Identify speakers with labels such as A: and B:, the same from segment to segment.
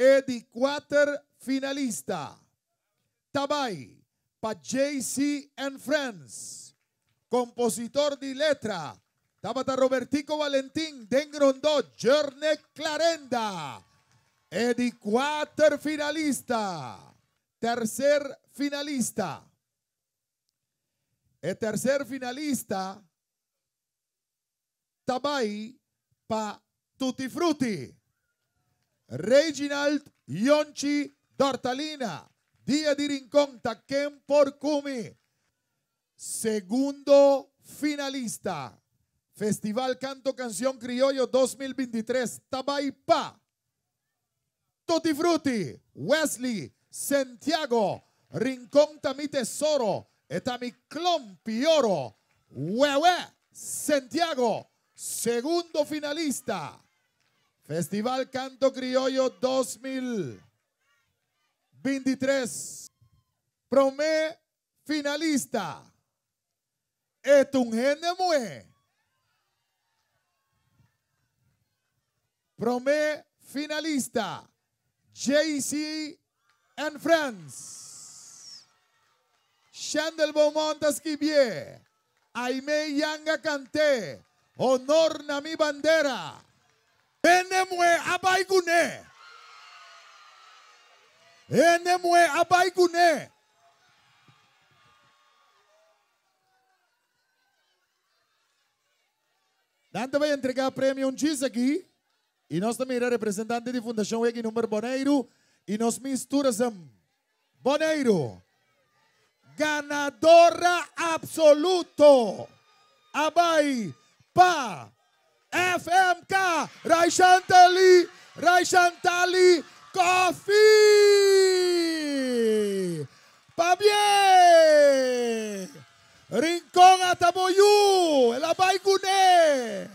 A: e di 4 finalista. Tabay, pa JC and Friends. Compositor di letra, tabata Robertico Valentín, Dengrondo, Journey Clarenda. E di 4 finalista. Tercer finalista. E tercer finalista, Tabay, pa Tutti Frutti. Reginald Yonchi Dortalina, Día di Rincón, Taquén Porcumi. Segundo finalista, Festival Canto Canción Criollo 2023, Tabay pa Tutti Frutti, Wesley, Santiago, Rincón Tami Tesoro, Etami Clon Pioro, Huehue, Santiago, segundo finalista. Festival Canto Criollo 2023. Promé finalista. Etungenemue. Promé finalista. JC and Friends. Chandel Beaumont Esquivier. Aime Yanga Canté. Honor Nami Bandera. Enemue Abaigune. Enemue Abaigune. Dante vai entregar prêmio X aqui. E nós também irá representante de Fundação Egi Número Boneiro. E nós misturamos Boneiro. Ganadora absoluto. Abai pa FMK Raishantali Coffee. Pa bien. Rincón Ataboyú, el Abaigune.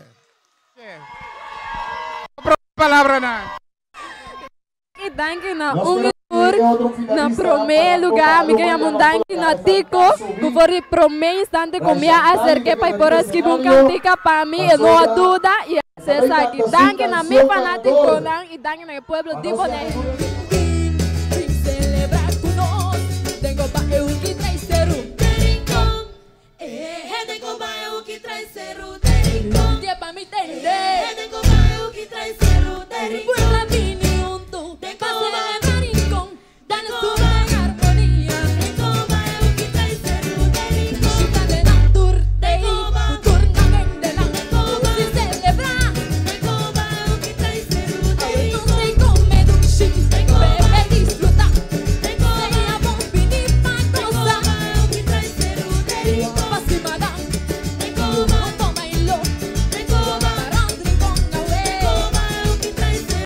B: Palavra na.
C: E danke na tour na primeiro lugar, me ganha mundangue na Tico, que foi primeiro instante com minha acerquei para por aqui um cantica para mim, não há dúvida e acessa aqui. Danke na minha fanático e danke na pueblo de Boneiro.
D: Celebrar com nós, tenho bairro que traz ser o Rincón. Tenho bairro que traz ser o Rincón.
C: Que para me entender.
D: Tenho bairro que traz ser o Rincón.
C: Puebla vini junto, para celebrar Rincón, dando sua harmonia.
D: Tenho bairro que traz ser o Rincón.
C: Chita de la tour, tour na vende la se celebrar.
D: Tenho bairro que traz ser o
C: Não
D: Rincón.
C: tem com medo, chique, beber, disfrutar.
D: Tenho
C: Seja bom pedir para
D: bairro
C: gozar.
D: que traz ser o Rincón.